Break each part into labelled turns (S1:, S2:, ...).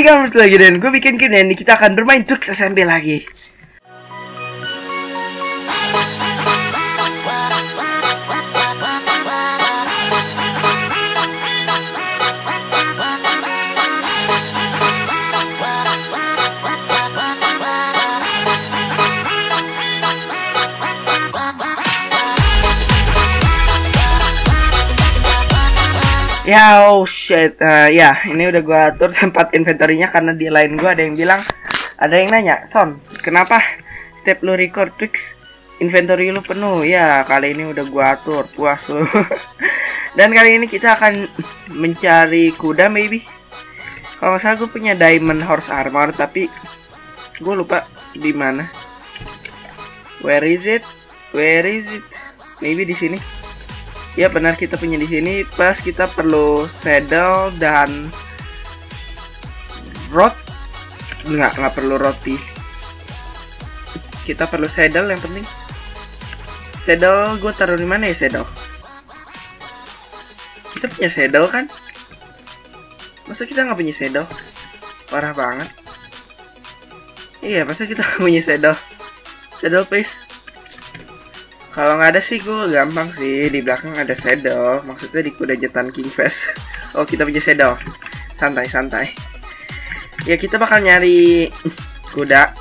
S1: kamu lagi dan gue bikin gini nih, kita akan bermain Twix SMP lagi. Ya, oh shit, ya ini udah gua atur tempat inventory-nya karena di line gua ada yang bilang, ada yang nanya, Son, kenapa setiap lu record Twix inventory lu penuh? Ya, kali ini udah gua atur, puas lu. Dan kali ini kita akan mencari kuda maybe. Kalau nggak salah gue punya diamond horse armor, tapi gue lupa di mana. Where is it? Where is it? Maybe di sini. Ya benar, kita punya di sini. Plus kita perlu saddle dan rod. Nggak perlu roti. Kita perlu saddle yang penting. Saddle gue taruh di mana ya saddle? Kita punya saddle kan? Masa kita nggak punya saddle? Parah banget. Iya, masa kita nggak punya saddle? Saddle please. Kalau nggak ada sih gue gampang sih, di belakang ada saddle, maksudnya di kuda jetan Kingfest. Oh, kita punya saddle, santai-santai. Ya kita bakal nyari kuda.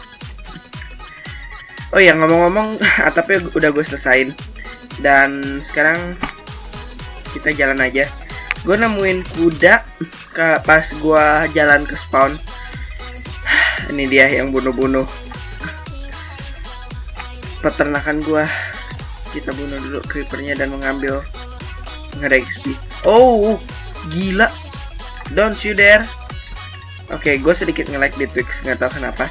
S1: Oh ya, ngomong-ngomong, atapnya udah gue selesain. Dan sekarang kita jalan aja. Gue nemuin kuda pas gue jalan ke spawn. Ini dia yang bunuh-bunuh peternakan gue. Kita bunuh dulu creepernya dan mengambil XP. Oh, gila. Don't you dare. Oke, gue sedikit nge-lag di Twix, nggak tahu kenapa.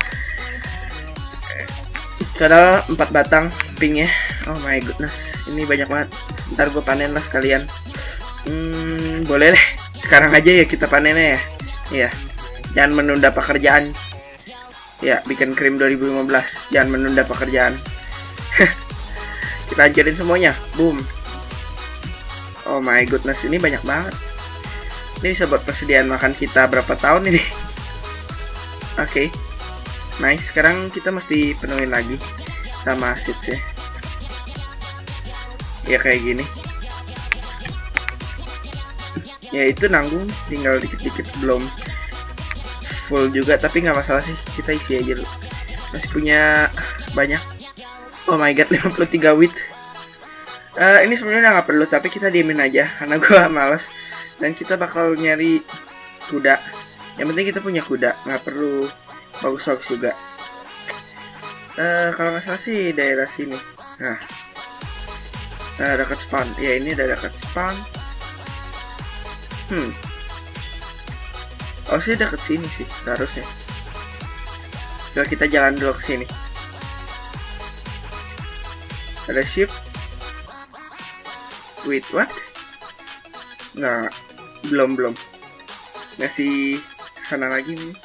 S1: Karena 4 batang pinknya. Oh my goodness, ini banyak banget. Ntar gue panen lah sekalian. Boleh deh. Sekarang aja ya kita panennya ya. Iya. Jangan menunda pekerjaan. Ya, bikin krim 2015. Jangan menunda pekerjaan. Kita hancurin semuanya, boom. Oh my goodness, ini banyak banget. Ini bisa buat persediaan makan kita berapa tahun ini. Oke, nice. Sekarang kita mesti penuhin lagi sama seeds ya. Ya kayak gini. Ya itu nanggung, tinggal dikit-dikit, belum full juga, tapi nggak masalah sih. Kita isi aja dulu. Masih punya banyak. Oh my god, 53 wheat. Ini sebenarnya nggak perlu, tapi kita diemin aja karena gua males. Dan kita bakal nyari kuda. Yang penting kita punya kuda, nggak perlu bagus-bagus juga. Kalau nggak salah sih daerah sini. Nah, dekat spawn. Ya ini udah dekat spawn. Oh sih dekat sini sih, harusnya. Coba kita jalan dulu ke sini. Ada ship. Wait, what? Nggak, belum. Masih sana lagi nih.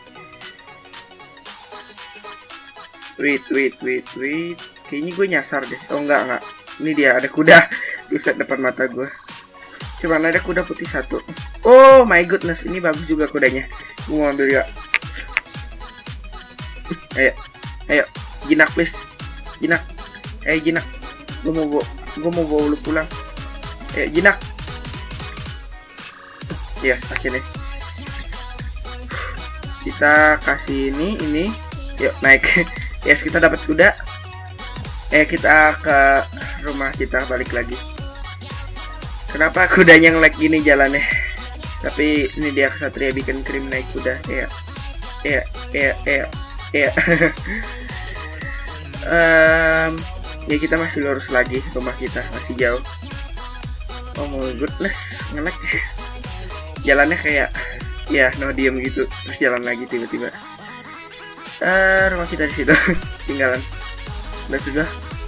S1: Wait. Kayaknya gue nyasar deh. Oh enggak. Ini dia, ada kuda. Buset, depan mata gue. Cuman ada kuda putih satu. Oh my goodness, ini bagus juga kudanya. Gue mau ambil ya. Ayo, jinak please. Jinak. Jinak, gue mau bawa lu pulang. Jinak. Ya, akhirnya kita kasih ini. Yuk naik. Yes, kita dapat kuda. Kita ke rumah kita, balik lagi. Kenapa kudanya nge-lag gini jalannya? Tapi ini dia kesatria bikin krim naik kuda. Ya kita masih lurus lagi, rumah kita masih jauh. Oh my goodness, nge-lag. Jalannya kayak ya no diem gitu, terus jalan lagi tiba-tiba. Rumah kita di situ. Tinggalan. Udah sudah.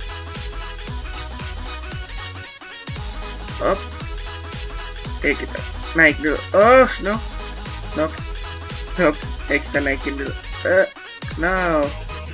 S1: Op. Kita naik dulu. Oh no. Nope. Kita naikin dulu. No.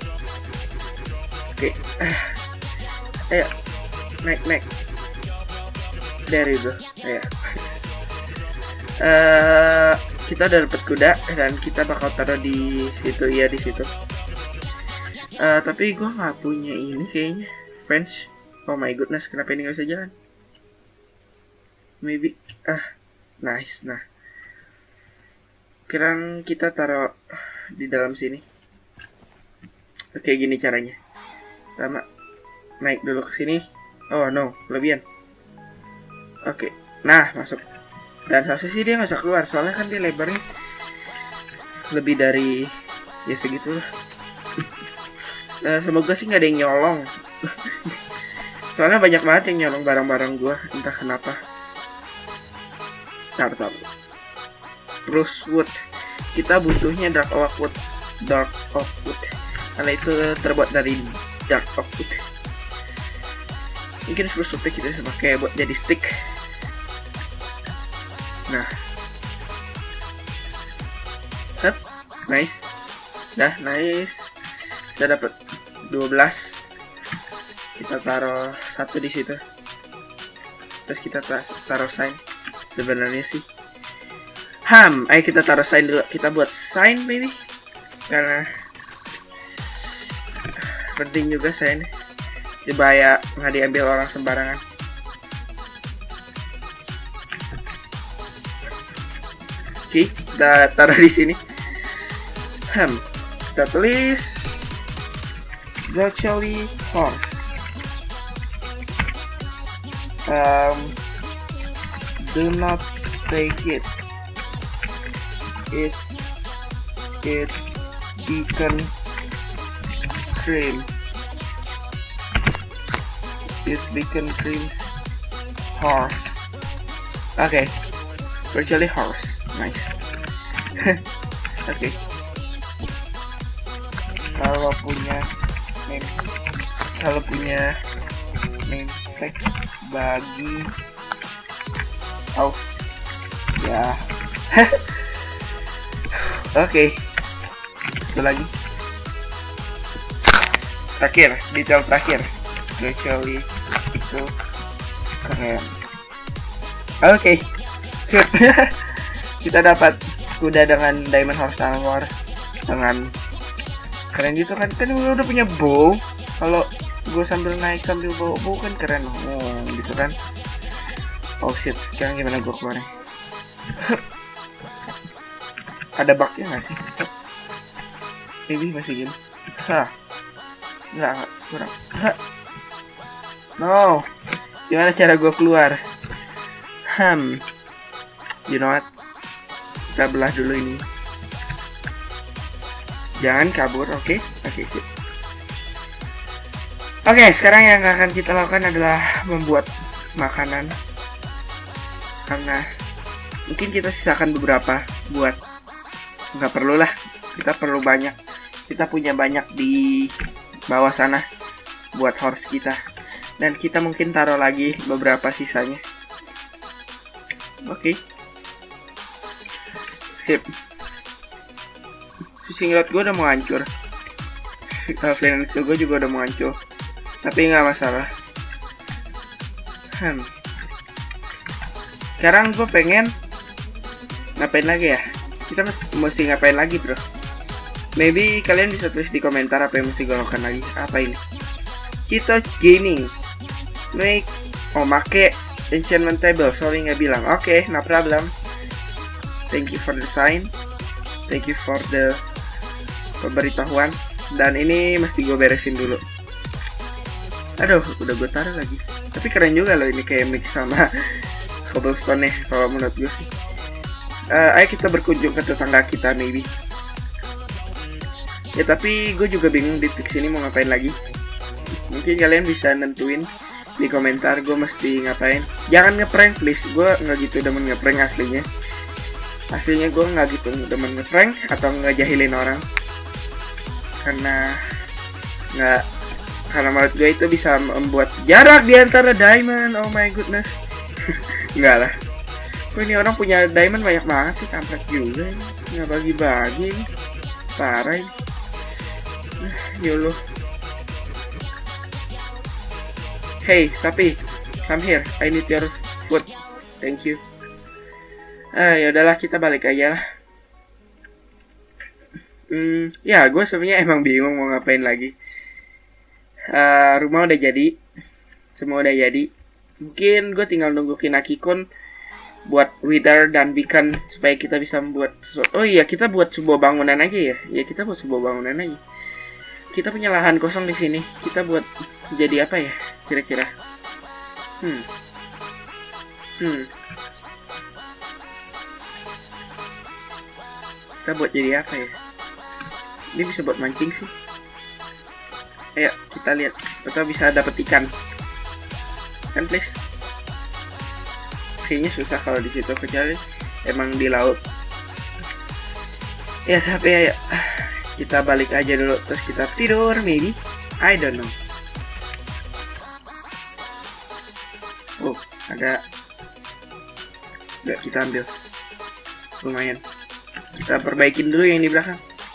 S1: Oke. Ayo, naik. There you go. Ayo. kita udah dapet kuda dan kita bakal taruh di situ, ya di situ. Tapi gue nggak punya ini kayaknya, friends. Oh my goodness, kenapa ini nggak bisa jalan? Maybe nice. Nah, sekarang kita taruh di dalam sini. Oke, gini caranya. Pertama, naik dulu ke sini. Oh no, kelebihan. Oke, nah masuk. Dan seharusnya sih dia nggak usah keluar, soalnya kan dia lebarnya lebih dari ya segitu lah. Semoga sih nggak ada yang nyolong. Soalnya banyak banget yang nyolong barang-barang gua, entah kenapa. Tar. Terus wood, kita butuhnya dark oak wood, karena itu terbuat dari dark oak wood. Mungkin spruce wood kita bisa pakai buat jadi stick. Nah, nice. Dah nice. Kita dapat 12. Kita taruh satu di situ. Terus kita taruh sign. Sebenarnya sih. Ayo kita taruh sign dulu. Kita buat sign baby. Karena penting juga sign. Supaya nggak diambil orang sembarangan. Oke, kita taruh di sini. Kita tulis virtually horse. Do not take it. It's beacon cream. It's beacon cream horse. Okay, virtually horse. Nice. Oke. Kalau punya name tag bagi ya. Oke. Itu lagi. Terakhir, detail terakhir. Kecuali itu keren. Oke. Sip. Kita dapat kuda dengan diamond horse armor dengan keren gitu kan udah punya bow. Kalau gue sambil naik sambil bawa bow kan keren gitu kan. Oh shit, sekarang gimana gue keluarnya? Ada bugnya nggak sih? Ini masih gini. Nggak kurang. No, gimana cara gue keluar? You know what? Kita belah dulu ini. Jangan kabur, oke? Oke, sip. Oke, sekarang yang akan kita lakukan adalah membuat makanan. Karena mungkin kita sisakan beberapa buat, nggak perlu lah. Kita perlu banyak. Kita punya banyak di bawah sana buat horse kita. Dan kita mungkin taruh lagi beberapa sisanya. Oke. Sip. Fishing rod gue udah mau hancur. Flint gue juga udah mau hancur. Tapi nggak masalah. Sekarang gue pengen ngapain lagi ya? Kita mesti ngapain lagi bro? Maybe kalian bisa tulis di komentar apa yang mesti gue lakukan lagi. Apa ini? Kita gaming. Make make enchantment table. Sorry nggak bilang. Oke, no problem. Thank you for the sign. Thank you for the pemberitahuan. Dan ini mesti gue beresin dulu. Aduh, udah gue taruh lagi. Tapi keren juga loh ini kayak mix sama cobblestone nih kalau menurut gue sih. Ayo kita berkunjung ke tetangga kita maybe. Ya tapi gue juga bingung di titik sini mau ngapain lagi. Mungkin kalian bisa nentuin di komentar gue mesti ngapain. Jangan ngeprank please. Gue nggak gitu demen ngeprank aslinya. Aslinya gue nggak gitu demen ngeprank atau ngejahilin orang. Karena menurut gue itu bisa membuat jarak di antara diamond. Oh my goodness. Enggak lah. Kok ini orang punya diamond banyak banget sih, kampret juga ini. Nggak bagi-bagi. Parah ini. YOLO. Hey, Sapi, come here. I need your food. Thank you. Ya udahlah, kita balik aja lah. Ya gue sebenarnya emang bingung mau ngapain lagi. Rumah udah jadi, semua udah jadi. Mungkin gue tinggal nunggu Kinaki-kun buat wither dan beacon supaya kita bisa membuat sesuatu. Oh iya, kita buat sebuah bangunan aja ya. Ya kita buat sebuah bangunan aja. Kita punya lahan kosong di sini. Kita buat jadi apa ya kira-kira? Kita buat jadi apa ya? Ini bisa buat mancing sih. Ayo kita lihat kita bisa dapat ikan. Kan please. Kayaknya susah kalau di situ kecuali emang di laut. Ya tapi ya kita balik aja dulu terus kita tidur maybe. I don't know. Oh ada. Nggak kita ambil. Lumayan. Kita perbaikin dulu yang di belakang.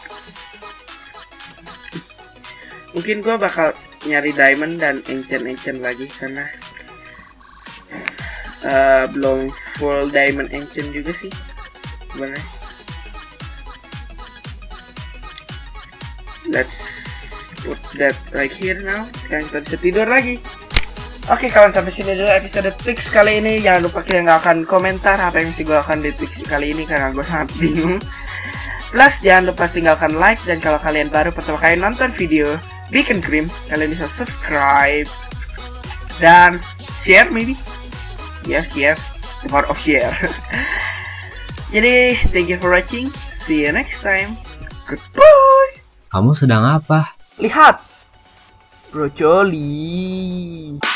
S1: Mungkin gua bakal nyari diamond dan enchant lagi karena belum full diamond enchant juga sih sebenarnya. Let's put that right here now. Sekarang kita bisa tidur lagi. Oke kawan, sampai sini dulu episode Twix kali ini. Jangan lupa kita nggak akan komentar apa yang mesti gue akan di Twix kali ini karena gue sangat bingung. Plus jangan lupa tinggalkan like, dan kalau kalian baru pertama kali nonton video Beacon Cream, kalian bisa subscribe dan share maybe. Yes, the power of share. Jadi, thank you for watching. See you next time. Goodbye.
S2: Kamu sedang apa?
S1: Lihat, brocoli.